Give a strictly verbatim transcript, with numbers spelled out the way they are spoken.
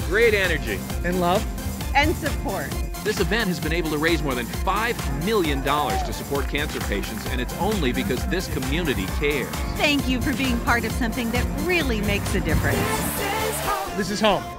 great energy. And love. And support. This event has been able to raise more than five million dollars to support cancer patients, and it's only because this community cares. Thank you for being part of something that really makes a difference. This is home.